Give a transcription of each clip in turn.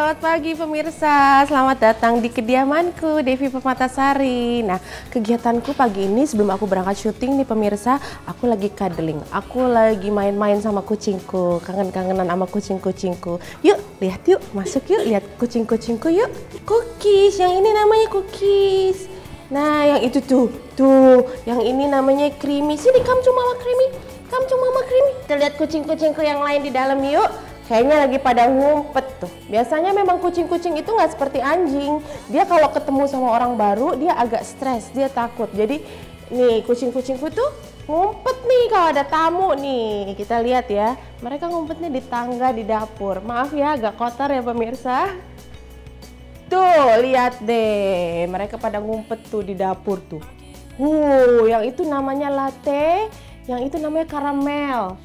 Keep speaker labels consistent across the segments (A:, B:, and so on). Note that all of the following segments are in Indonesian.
A: Selamat pagi pemirsa, selamat datang di kediamanku, Devi Permatasari. Nah, kegiatanku pagi ini sebelum aku berangkat syuting nih pemirsa, aku lagi cuddling, aku lagi main-main sama kucingku, kangen-kangenan sama kucing-kucingku. Yuk, lihat yuk, masuk yuk, lihat kucing-kucingku yuk. Cookies, yang ini namanya Cookies. Nah, yang itu tuh, yang ini namanya Creamy. Sini, come to Mama Creamy, come to Mama Creamy. Kita lihat kucing-kucingku yang lain di dalam yuk. Kayaknya lagi pada ngumpet tuh. Biasanya memang kucing-kucing itu nggak seperti anjing. Dia kalau ketemu sama orang baru, dia agak stres, dia takut. Jadi nih kucing-kucingku tuh ngumpet nih kalau ada tamu nih. Kita lihat ya, mereka ngumpetnya di tangga, di dapur. Maaf ya, agak kotor ya pemirsa. Tuh, lihat deh. Mereka pada ngumpet tuh di dapur tuh. Yang itu namanya latte, yang itu namanya karamel.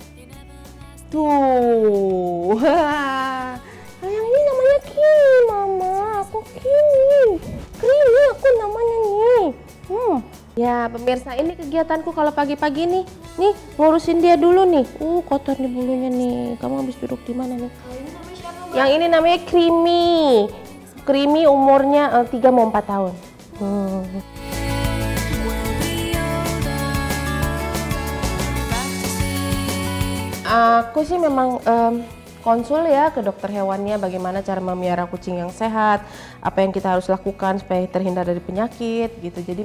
A: Tuh, yang ini namanya Kimi, Mama. Aku Kimi aku namanya nih. Ya pemirsa, ini kegiatanku kalau pagi-pagi nih. Nih, ngurusin dia dulu nih. Kotor nih bulunya nih. Kamu habis duduk di mana nih? Yang ini namanya Creamy. Creamy umurnya 3 mau 4 tahun. Aku sih memang konsul ya ke dokter hewannya bagaimana cara memelihara kucing yang sehat, apa yang kita harus lakukan supaya terhindar dari penyakit gitu. Jadi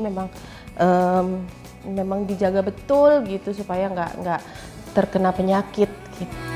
A: memang dijaga betul gitu supaya nggak terkena penyakit gitu.